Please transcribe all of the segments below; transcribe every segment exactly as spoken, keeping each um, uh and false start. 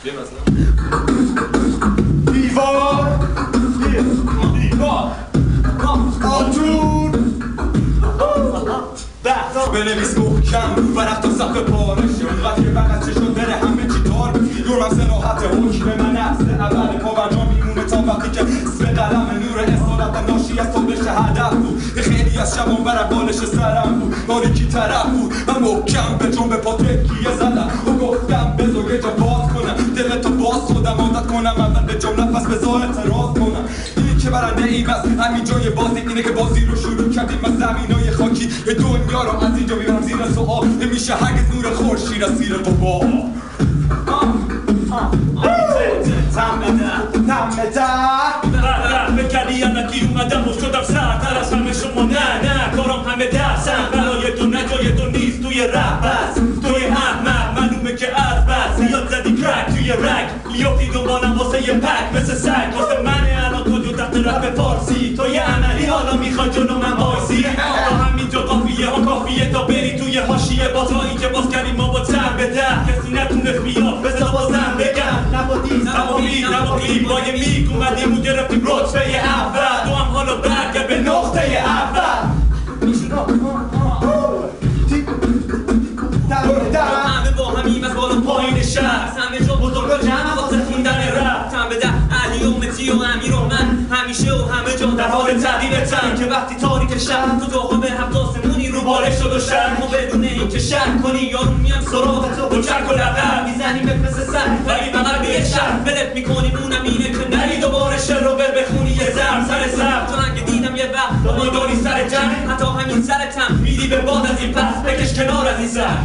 بیا مثلا دیوار دیوار آجون بحثا بنویس محکم ورق تا سقف پارشه اونقدر که بقید چشون بره همه چی تار دورم سراحت حکم من نفس اول پا برجا میمونه تا وقتی که اسم قلم نور اصالت ناشی از تو بشه هدف بود خیلی از شبان بر بالش سرم بود باریکی طرف بود من محکم به جنب پا تکیه زدم و گفتم بذار یه جا باز کنم دلتو باز خودم عادت کنم اول به جمله پس بذار اعتراض کنم اینی که برنده ایم از همین جای بازی اینه که بازی رو شروع کردیم از زمینای خاکی به دنیا رو از اینجا میبرم زیر سوال نمیشه هرگز نور خورشید از زیر قبا تم بده تم بده بکردی یدکی اومدم و شدم سرتر از همه شما نه نه کارم همه درسم برای تو نه جای تو نیست توی رپ بس توی احمد معلومه که از بس زیاد زدی کرک توی رک لیافتی دنبالم واسه یه پک مثل سگ واسه منه الان تو جو تحت رپ فارسی تو یه عملی حالا میخوای جلو من بایسی تا همینجا قافیه ها کافیه تا بری توی حاشیه بازهایی که باز کردیم ما با تم به ده کسی نتونه بیاد بذار بازم بگم نبودی نبودی نبودی با یه میک اومدیم و گرفتیم رتبه اول تو هم حالا برگرد به نقطه اول همه با همیم از بالا پایین شهر همه جا بزرگا جمع واسه خوندن رپ تن به ده علی و متی و امیر و من همیشه و همه جا در حال تغییرتن که وقتی تاریک شهر تو داغم به هفت آسمونی رو بارش شد و شهر ما بدون این که شهر کنی یارو میام سراغ تو با چرک و لبر میزنیم مثل سر ولی بغل به یه شهر بلت میکنیم اونم اینه که نری دوباره شعر رو بر بخونی یه زر سر سر تو که دیدم یه وقت ما داری سر جمع حتی همین سرتم میدی به باد از این پس بکش کنار از این سر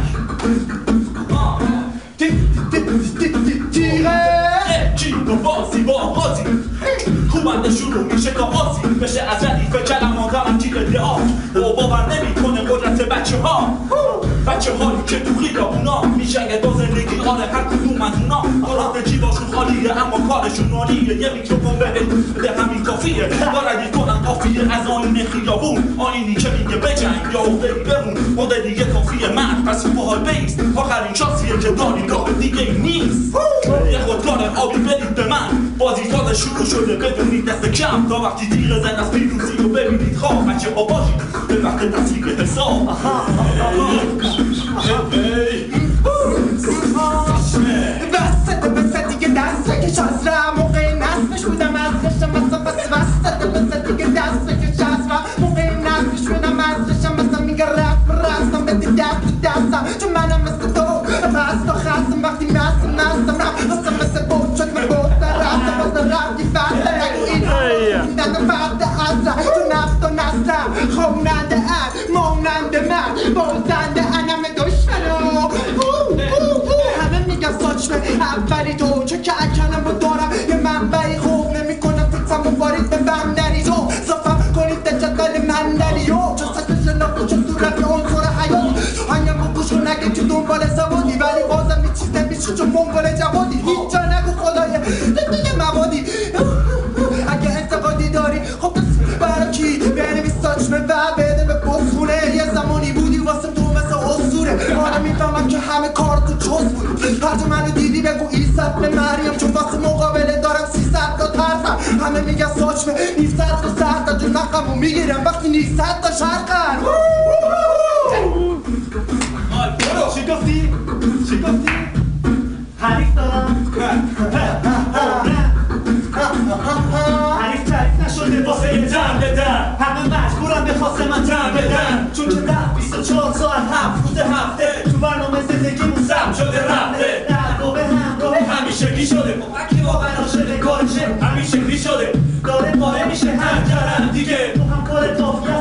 تیغه چی با بازی با بازی خوبنده شروع میشه تا بازی بشه از ردیف کلمات هم تیغه دعا و باور نمی کنه قدرت بچه ها بچه هایی که تو خیابونا میشنگه با زندگی آره هر کدوم از اونا قرات جیباشون خالیه اما کارشون عالیه یه میکروفون بده همین کافیه باردی کنن کافیه از آینه خیابون آینی که میگه بجنگ یا افتهی بمون مده دیگه کافیه مرد پس باحال بیست آخرین شانسیه که داری راه دیگه ای نیست یه خودکار آبی بدید به من بازی تازه شروع شده بدونید دست کم تا وقتی تیغ زن از پیروزی رو ببینید خواه بچه ها باشید به وقت تصویق حساب بسته بسته دیگه دسته کش از را موقع نصفش بودم از رشم بسته بس بسته بسته دیگه دسته کش از را موقع نصفش بودم از رشم بسته میگه رفت رستم بدی دست دستم چون منم مثل تو رست و خستم وقتی مستم مستم رفت بستم مثل بود شد من بود در رفتم بسته رفتی فرده نگو این دادم فرده از را تو نفت و نسلم خوننده از موننده من بازنده انم دشمنو همه میگن ساچمه اولی تو چه که اکنم و دارم یه منبعی خوب نمی کنم فیکسم و بارید به بم نریز و صفم کنید در جدول من دلیو چه سکت شناخت چه صورت عنصر حیات هنگم و گوش و نگه که دنبال سوادی ولی بازم یه چیز نمیشه چون منگل جوادی هیچ جا نگو خدایه دیگه موادی اگه انتقادی داری خب برا کی بنویس ساچمه و بده به بخونه یه زمانی بودی واسه تو مثل اسطوره آره میفهمم که همه کار تو چوز بود هر جا منو دیدی بگو ایست به مریم چون واسه مقابله دارم سیصد تا ترسم همه میگن ساچمه نیست تا سر تا جون نقمو میگیرم وقتی نیست تا شرقن چی گفتی؟ چی گفتی؟ حریف دارم حریف تعریف نشده واسه یه جمع بدن همه مجبورم به خواست من جمع بدن چون که ده بیست و چهار ساعت هفت روز هفته تو برنامه زندگیمون ضبط شده رفته در رو به همراه همیشگی شده مفکی واقعا شده کارشه همیشگی شده داره پاره میشه هر جرم دیگه تو هم کار کافیه